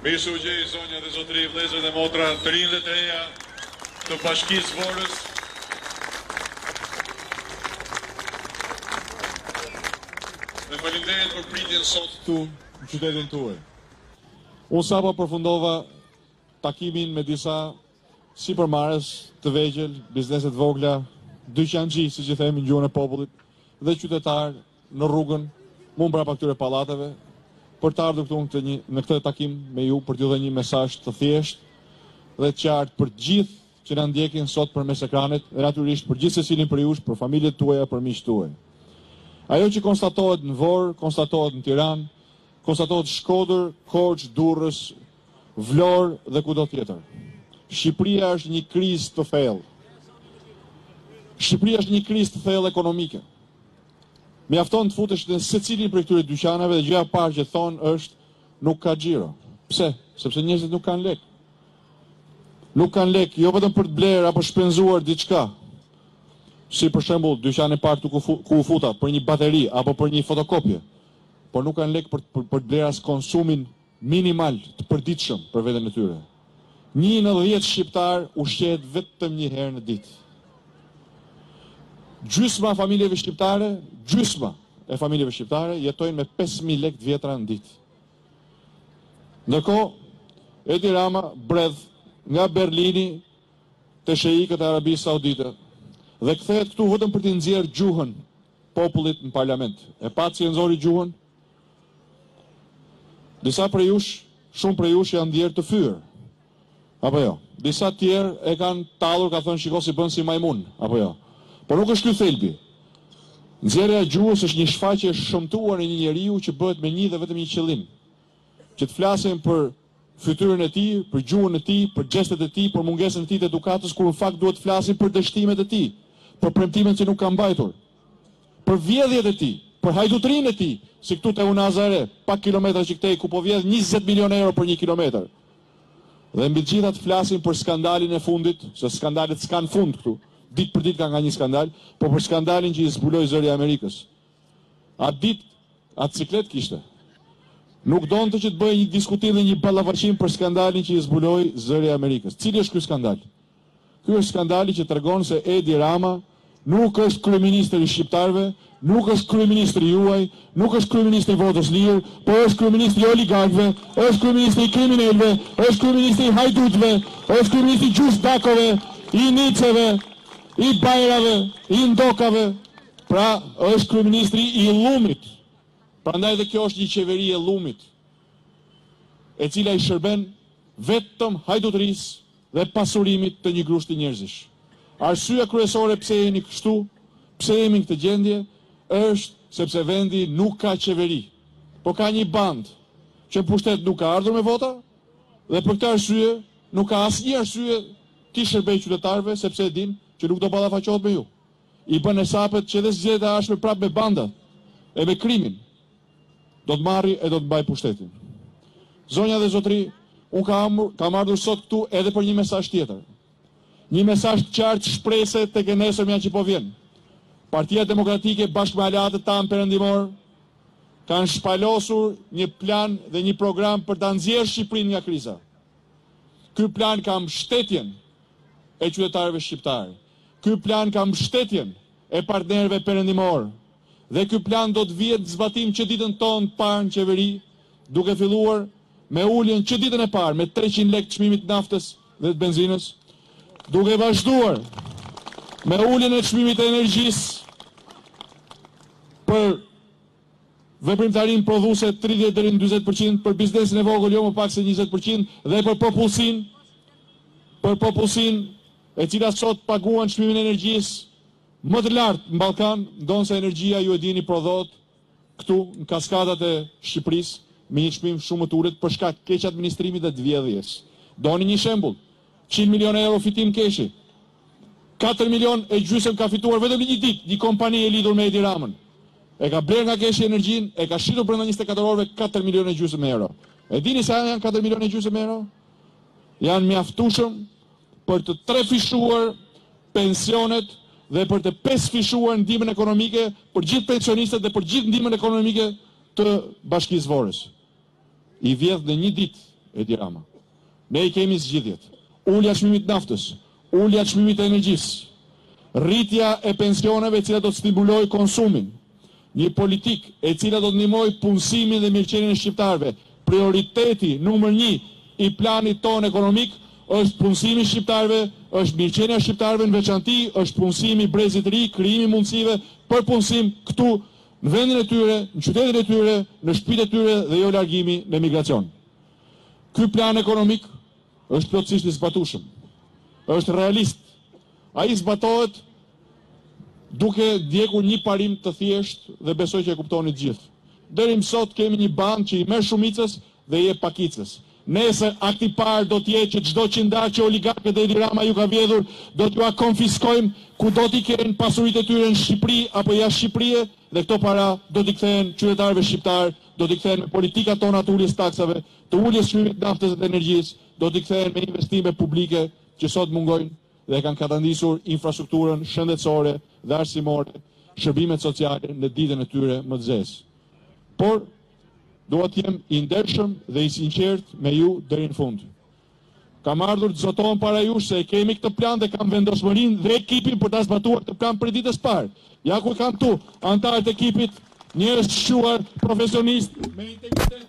Mirë se u gjej zonja dhe zotëri, vëllezër dhe motra, të rinj dhe të reja të Bashkisë Vorës. Dhe faleminderit për pritjen sot këtu në qytetin tuaj. Unë sapo përfundova takimin me disa sipërmarrës të vegjël, bizneset vogla, dyqanxhi, siç i themi në gjuhën e popullit, dhe qytetarë në rrugën, mund brapa këtyre pallateve, për të ardhur këtu në këtë takim me ju për t'ju dhënë një mesazh të thjeshtë dhe të qartë për gjithë që na ndjekin sot përmes ekranit dhe natyrisht për gjithë secilin për jush, për familjet tuaja, për miqtë tuaj. Ajo që konstatohet në Vorë, konstatohet në Tiranë, konstatohet në Shkodër, Korçë, Durrës, Vlorë dhe kudo tjetër. Shqipëria është një krizë të thellë. Shqipëria është një krizë të thellë ekonomike. Mjafton të futesh në secilin për këtyre dyqanave dhe gjëja e parë që thonë është nuk ka xhiro. Pse? Sepse njerëzit nuk kanë lek. Nuk kanë lek, jo vetëm për të bler apo shpenzuar diçka. Si për shembull dyqani i parë ku u futa për një bateri apo për një fotokopje. Por nuk kanë lek për të bler as konsumin minimal të përditshëm për veten e tyre. 1 në 10 shqiptar ushqehet vetëm një herë në ditë. Gjysma e familjeve shqiptare jetojnë me 5.000 lekë të vjetra në ditë. Ndërkohë, Edi Rama bredh nga Berlini te sheikët e Arabisë Saudite dhe kthehet këtu vetëm për të nxjerrë gjuhën popullit në parlament. E patë si e nxori gjuhën? Disa prej jush, shumë prej jush janë ndjerë të fyer. Apo jo? Disa tjerë e kanë tallur, ka thënë shiko si bën si majmun, apo jo? Por nuk është ky thelbi. Nxjerrja e gjuhës është një shfaqje e shëmtuar e një njeriu që bëhet me një dhe vetëm një qëllim. Që të flasim për fytyrën e tij, për gjuhën e tij, për gestet e tij, për mungesën e tij të edukatës, kur në fakt duhet të flasim për dështimet e tij, për premtimet që nuk ka mbajtur, për vjedhjet e tij, për hajdutrinë e tij, si këtu te Unazare, pak kilometra që këtej ku po vjedh 20 milion euro për 1 kilometër. Dhe mbi gjitha të flasim për skandalin e fundit, se skandalet s'kan fund këtu. Ditë për ditë ka nga një skandal, po për skandalin që i zbuloi zëri i Amerikës. Atë ciklet kishte. Nuk donte që të bëjë një diskutim dhe një ballafaqim për skandalin që i zbuloi zëri i Amerikës. Cili është ky skandal? Ky është skandali që tregon se Edi Rama nuk është kryeministri i shqiptarëve, nuk është kryeministri juaj, nuk është kryeministri i votës lirë, por është kryeministri i oligarkëve, është kryeministri i kriminalëve, është kryeministri i hajdutëve, është kryeministri i gjushdakove, i niceve, i bajrave, i ndokave, pra është kryeministri i llumit. Prandaj dhe kjo është një qeveri e llumit, e cila i shërben vetëm hajdutërisë dhe pasurimit të një grushti njerëzish. Arsyeja kryesore pse jemi kështu, pse jemi në këtë gjendje, është sepse vendi nuk ka qeveri, por ka një band që në pushtet nuk ka ardhur me vota dhe për këtë arsye nuk ka asnjë arsye ti shërbej qytetarëve sepse e din që nuk do ballafaqohet me ju. I bën hesapet që edhe zgjedhjet e ardhshme prapë me banda e me krimin do të marri e do të mbaj pushtetin. Zonja dhe zotri, unë kam ardhur sot këtu edhe për një mesazh tjetër. Një mesazh të qartë shprehse tek e nesërmja që po vjen. Partia Demokratike bashkë me aleatët tanë perëndimor kanë shpalosur një plan dhe një program për ta nxjerrë Shqipërinë nga kriza. Ky plan ka mbështetjen e qytetarëve shqiptarë. Ky plan ka mbështetjen e partnerëve perëndimor. Dhe ky plan do të vihet në zbatim që ditën tonë të parë në qeveri, duke filluar me uljen që ditën e parë me 300 lekë të çmimit të naftës dhe të benzinës, duke vazhduar me uljen e çmimit të energjisë për veprimtarinë prodhuese 30 deri në 40%, për biznesin e vogël jo më pak se 20% dhe për popullsinë e cila sot paguan çmimin e energjisë më të lartë në Ballkan, ndonse energjia ju e dini prodhohet këtu në kaskadat e Shqipërisë me një çmim shumë të ulët për shkak të keq administrimit dhe të vjedhjes. Doni një shembull, 100 milionë euro fitim keshi. 4 milionë e gjysmë ka fituar vetëm në një ditë një kompani e lidhur me Edi Ramën. E ka bler nga keshi energjinë, e ka shitur brenda 24 orëve 4 milionë e gjysmë euro. E dini sa janë 4 milionë e gjysmë euro? Janë mjaftueshëm për të trefishuar pensionet dhe për të pesfishuar ndihmën ekonomike për gjithë pensionistët dhe për gjithë ndihmën ekonomike të Bashkisë Vorës. I vjedh në një ditë Edi Rama. Ne I kemi zgjidhjet. Ulja çmimit naftës, ulja çmimit të energjisë, rritja e pensioneve e cila do të stimulojë konsumin, një politik e cila do të ndihmojë punësimin dhe mirëqenien e shqiptarëve. Prioriteti numër 1 I planit ton ekonomik është punësimi I shqiptarëve, është mirëqenia e shqiptarëve në veçanti, është punësimi I brezit të ri, krijimi I mundësive për punësim këtu në vendin e tyre, në qytetin e tyre, në shtëpitë e tyre dhe jo largimi në emigracion. Ky plan ekonomik është plotësisht I zbatueshëm. Është realist. Ai zbatohet duke ndjekur një parim të thjeshtë dhe besoj që e kuptoni të gjithë. Deri më sot kemi një bankë që I merr shumicës dhe I jep pakicës. Nesër akti parë do të jetë që çdo qindar që oligarkët e Edi Rama ju ka vjedhur do t'ju konfiskojmë kudo t'i kenë pasuritë e tyre në Shqipëri apo jashtë Shqipërisë dhe këto para do t'i kthehen qytetarëve shqiptar, do t'i kthehen me politikat tona të uljes taksave, të uljes çmimit të naftës dhe energjisë, do t'i kthehen me investime publike që sot mungojnë dhe kanë katandisur infrastrukturën shëndetësore dhe arsimore, shërbimet sociale në ditën e tyre më të zezë. Por dua të jem I ndershëm dhe I sinqert me ju deri në fund. Kam ardhur të zotohem para jush se kemi këtë plan dhe kam vendosmërinë dhe ekipin për ta zbatuar këtë plan për ditës parë. Ja ku kam tu, antarët e ekipit, njerëz të shquar, profesionistë me integritet.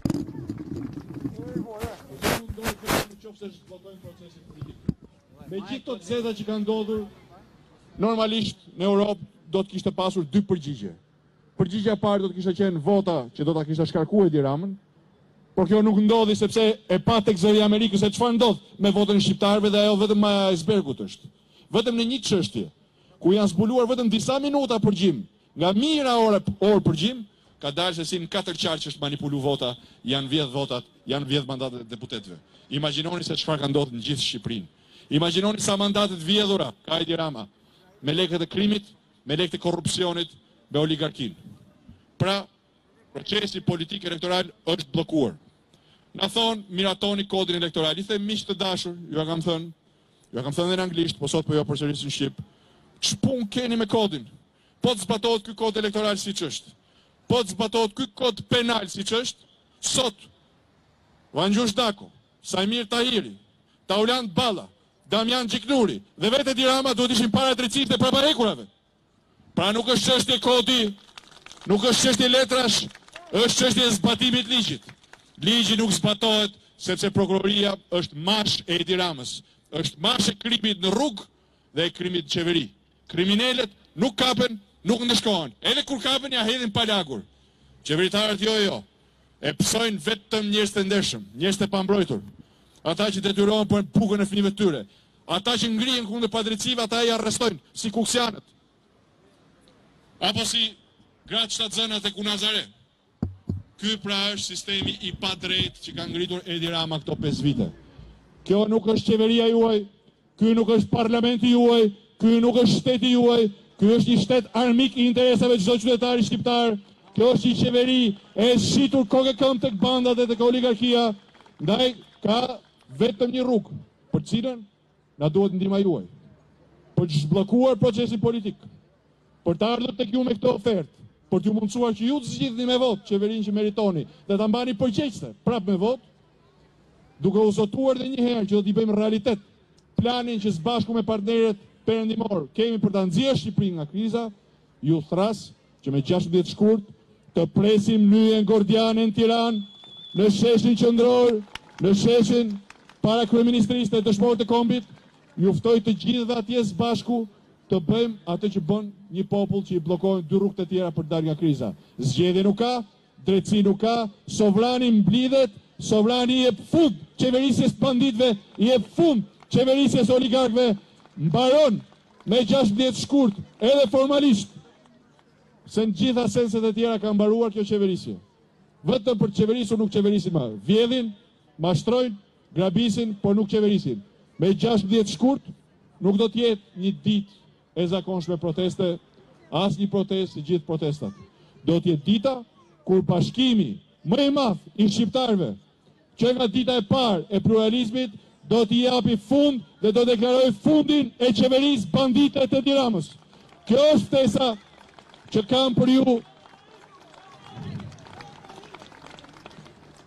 Me gjithë të zeza që kanë ndodhur, normalisht në Europë do të kishte pasur 2 përgjigje. Përgjigjja e parë do të kishte qenë vota që do ta kishte shkarkuar Edi Ramën, por kjo nuk ndodhi sepse e pa tek zëri I Amerikës se çfarë ndodh me votën e shqiptarëve dhe ajo vetëm e icebergut është. Vetëm në një çështje, ku janë zbuluar vetëm disa minuta përgjim, nga mijëra orë përgjim, ka dalë se si në 4 qarqe është manipulu vota, janë vjedh votat, janë vjedh mandatet e deputetëve. Imagjinoni se çfarë ka ndodhur në gjithë Shqipërinë. Imagjinoni sa mandatet vjedhura ka Edi Rama me lekët e krimit, me lekët e korrupsionit, me oligarkinë. Pra, procesi politik elektoral është bllokuar. Na thonë, miratoni kodin elektoral. I them miq të dashur, ju kam thënë në anglisht, po sot po jo përsëris në shqip. Ç'pun keni me kodin? Po të zbatohet ky kod elektoral siç është. Po të zbatohet ky kod penal siç është, sot Vangjush Dako, Sajmir Tahiri, Taulant Balla, Damian Gjiknuri dhe vetë Edi Rama duhet ishin para drejtësisë dhe parahekurave. Pra nuk është çështje kodi, nuk është çështje letrash, është çështje zbatimit ligjit. Ligji nuk zbatohet sepse prokuroria është mash e Edi Ramës, është mash e krimit në rrugë dhe e krimit në qeveri. Kriminalet nuk kapen, nuk ndeshkohen. Edhe kur kapen ja hedhin pa lagur. Qeveritarët jo. E psojnë vetëm njerëz të ndershëm, njerëz të pambrojtur. Ata që detyrohen për bukën e fëmijëve të tyre. Ata që ngrihen kundër padrejtësive, ata I arrestojnë si kuksianët. Apo si gratë shtatzënat e Kunazare. Ky pra është sistemi I padrejtë që ka ngritur Edi Rama këto 5 vite. Kjo nuk është qeveria juaj, ky nuk është parlamenti juaj, ky nuk është shteti juaj, ky është një shtet armik I interesave të çdo qytetari shqiptar. Kjo është një qeveri e shitur kokë këmbë tek bandat e tek oligarkia, ndaj ka vetëm një rrugë, për cilën na duhet ndihma juaj. Për të zhbllokuar procesin politik, për të ardhur tek ju me këtë ofertë, për t'ju mundësuar që ju të zgjidhni me votë qeverinë që meritoni dhe ta mbani përgjegjëse prapë me votë, duke u zotuar edhe një herë që do t'i bëjmë realitet planin që së bashku me partnerët perëndimor kemi për ta nxjerrë Shqipërinë nga kriza, ju thras që me 16 shkurt të presim nyjen Gordiane në Tiranë, në sheshin qendror, në sheshin para kryeministrisë të dëshmorët e kombit, ju ftoj të gjithë atje së bashku të bëjmë atë që bën një popull që I bllokojnë 2 rrugë të tjera për të dalë nga kriza. Zgjedhje nuk ka, drejtësi nuk ka, sovrani mblidhet, sovrani I jep fund qeverisjes banditëve, I jep fund qeverisjes oligarkëve, mbaron me 16 shkurt, edhe formalisht, se në gjitha senset e tjera ka mbaruar kjo qeverisje. Vetëm për qeverisur nuk qeverisin më. Vjedhin, mashtrojnë, grabisin, por nuk qeverisin. Me 16 shkurt nuk do t'jetë një ditë e zakonshme proteste, as një protest si gjithë protestat. Do t'jetë dita kur bashkimi më I madh I shqiptarëve, që nga dita e parë e pluralizmit, do t'i japi fund dhe do deklaroj fundin e qeverisë bandite të Edi Ramës. Kjo është ftesa që kam për ju.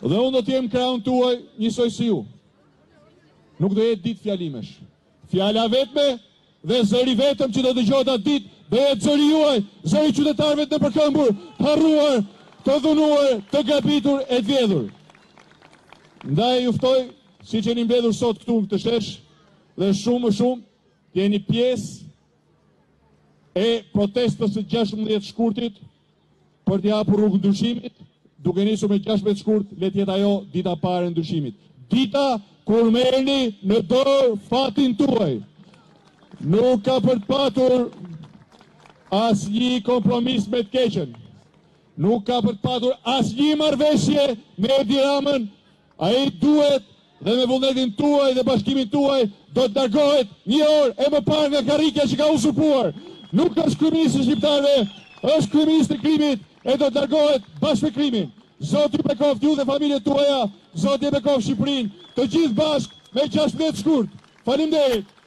Dhe unë do t'jem krahun tuaj njësoj si ju. Nuk do jetë ditë fjalimesh. Fjala vetme dhe zëri vetëm që do dëgjohet atë ditë do jetë zëri juaj, zëri qytetarëve të përkëmbur, të harruar, të dhunuar, të gabitur e të vjedhur. Ndaj juftoj, si që jeni mbledhur sot këtu në këtë shesh, dhe shumë më shumë, jeni pjesë e protestës së 16 shkurtit për t'i hapur rrugën ndryshimit, duke nisur me 16 shkurt, le të jetë ajo dita parë e ndryshimit. Dita kur merrni në dorë fatin tuaj. Nuk ka për të patur asnjë kompromis me të keqen. Nuk ka për të patur asnjë marrëveshje me Edi Ramën. Ai duhet dhe me vullnetin tuaj dhe bashkimin tuaj do të largohet një orë e më parë nga karrika që ka uzurpuar. Nuk është kryeminist i shqiptarëve, është kryeminist i krimit e do të largohet bashkë me krimin. Zoti ju bekoft ju dhe familjet tuaja, Zoti e bekoft Shqipërinë, të gjithë bashkë me 16 shkurt. Faleminderit.